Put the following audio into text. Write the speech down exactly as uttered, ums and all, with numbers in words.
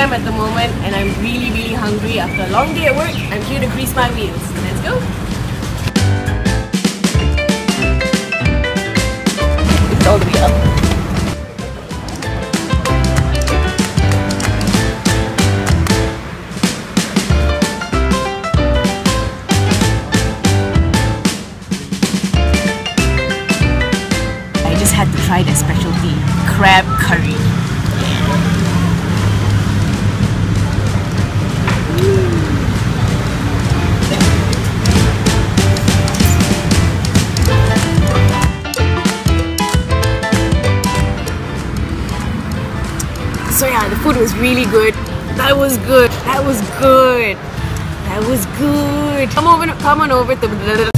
m at the moment and I'm really really hungry after a long day at work. I'm here to grease my wheels. Let's go! It's all the way up. I just had to try their specialty, crab curry. So yeah, the food was really good. That was good. That was good. That was good. Come over, come on over to